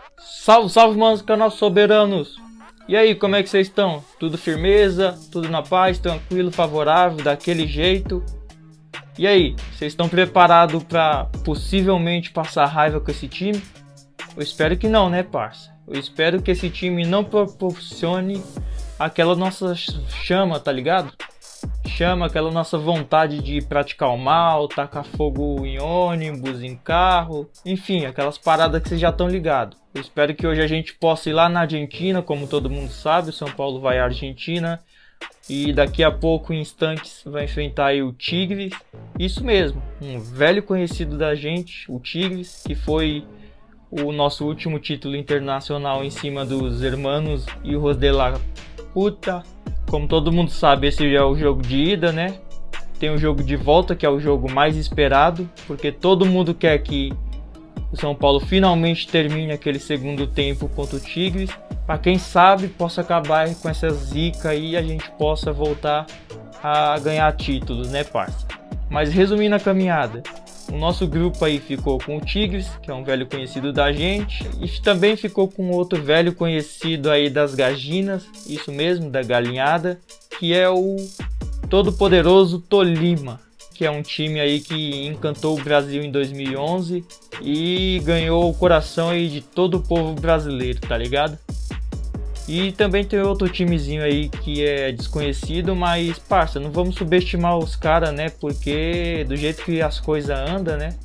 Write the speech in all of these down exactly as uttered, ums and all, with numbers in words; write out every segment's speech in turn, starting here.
Salve, salve, manos, canal Soberanos! E aí, como é que vocês estão? Tudo firmeza? Tudo na paz? Tranquilo, favorável, daquele jeito? E aí, vocês estão preparados para possivelmente passar raiva com esse time? Eu espero que não, né, parça? Eu espero que esse time não proporcione aquela nossa chama, tá ligado? Chama, aquela nossa vontade de praticar o mal, tacar fogo em ônibus, em carro, enfim, aquelas paradas que vocês já estão ligados. Eu espero que hoje a gente possa ir lá na Argentina, como todo mundo sabe, o São Paulo vai à Argentina e daqui a pouco, em instantes, vai enfrentar aí o Tigres. Isso mesmo, um velho conhecido da gente, o Tigres, que foi o nosso último título internacional em cima dos Hermanos e o Hijos de la Puta. Como todo mundo sabe, esse já é o jogo de ida, né? Tem o jogo de volta, que é o jogo mais esperado, porque todo mundo quer que o São Paulo finalmente termine aquele segundo tempo contra o Tigres, para quem sabe possa acabar com essa zica aí e a gente possa voltar a ganhar títulos, né, parça? Mas resumindo a caminhada, o nosso grupo aí ficou com o Tigres, que é um velho conhecido da gente, e também ficou com outro velho conhecido aí das Gaginas, isso mesmo, da galinhada, que é o todo poderoso Tolima, que é um time aí que encantou o Brasil em dois mil e onze e ganhou o coração aí de todo o povo brasileiro, tá ligado? E também tem outro timezinho aí que é desconhecido, mas parça, não vamos subestimar os caras, né? Porque do jeito que as coisas andam, né?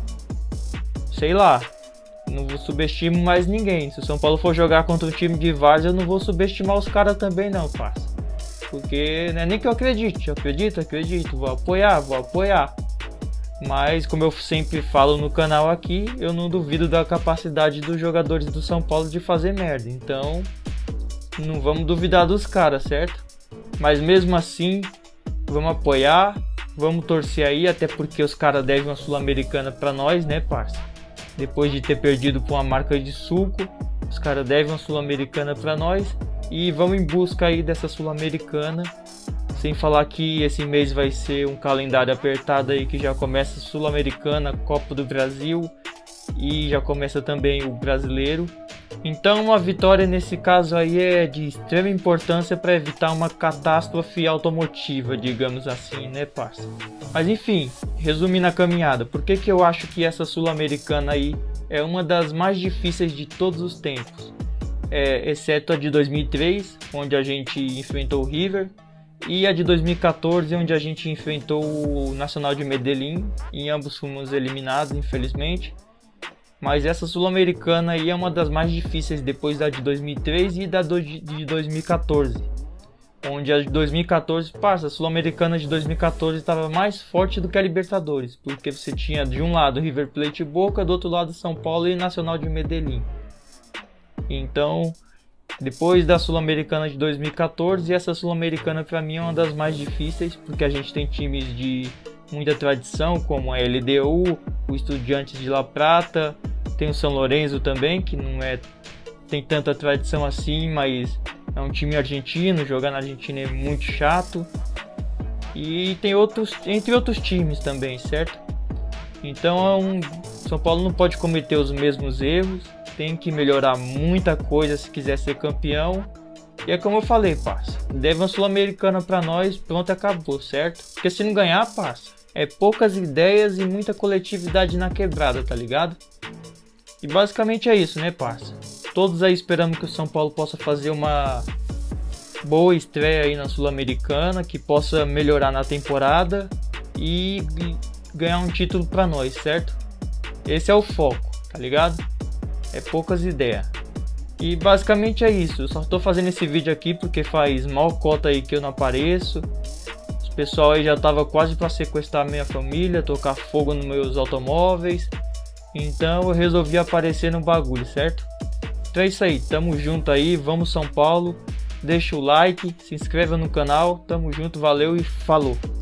Sei lá, não vou subestimo mais ninguém. Se o São Paulo for jogar contra um time de várzea, eu não vou subestimar os caras também não, parça. Porque não é nem que eu acredite, eu acredito, acredito, vou apoiar, vou apoiar. Mas como eu sempre falo no canal aqui, eu não duvido da capacidade dos jogadores do São Paulo de fazer merda. Então não vamos duvidar dos caras, certo? Mas mesmo assim, vamos apoiar, vamos torcer aí, até porque os caras devem uma Sul-Americana pra nós, né, parça? Depois de ter perdido por uma marca de suco, os caras devem uma Sul-Americana pra nós. E vamos em busca aí dessa Sul-Americana. Sem falar que esse mês vai ser um calendário apertado aí, que já começa Sul-Americana, Copa do Brasil e já começa também o Brasileiro. Então uma vitória nesse caso aí é de extrema importância para evitar uma catástrofe automotiva, digamos assim, né, parça? Mas enfim, resumindo a caminhada, por que que eu acho que essa Sul-Americana aí é uma das mais difíceis de todos os tempos? É, exceto a de dois mil e três, onde a gente enfrentou o River, e a de dois mil e quatorze, onde a gente enfrentou o Nacional de Medellín, e ambos fomos eliminados, infelizmente. Mas essa Sul-Americana aí é uma das mais difíceis depois da de dois mil e três e da de dois mil e quatorze. Onde a de dois mil e quatorze, passa, a Sul-Americana de dois mil e quatorze estava mais forte do que a Libertadores, porque você tinha de um lado River Plate e Boca, do outro lado São Paulo e Nacional de Medellín. Então, depois da Sul-Americana de dois mil e quatorze, essa Sul-Americana para mim é uma das mais difíceis, porque a gente tem times de muita tradição, como a L D U, o Estudiantes de La Plata, tem o São Lourenço também, que não é tem tanta tradição assim, mas é um time argentino, jogar na Argentina é muito chato. E tem outros, entre outros times também, certo? Então é um, São Paulo não pode cometer os mesmos erros, tem que melhorar muita coisa se quiser ser campeão. E é como eu falei, parça, deve uma Sul-Americana pra nós, pronto, acabou, certo? Porque se não ganhar, parça, é poucas ideias e muita coletividade na quebrada, tá ligado? E basicamente é isso, né, parça? Todos aí esperando que o São Paulo possa fazer uma boa estreia aí na Sul-Americana, que possa melhorar na temporada e ganhar um título pra nós, certo? Esse é o foco, tá ligado? É poucas ideias. E basicamente é isso. Eu só tô fazendo esse vídeo aqui porque faz mal cota aí que eu não apareço. O pessoal aí já tava quase para sequestrar minha família, tocar fogo nos meus automóveis. Então eu resolvi aparecer no bagulho, certo? Então é isso aí, tamo junto aí, vamos São Paulo. Deixa o like, se inscreva no canal, tamo junto, valeu e falou!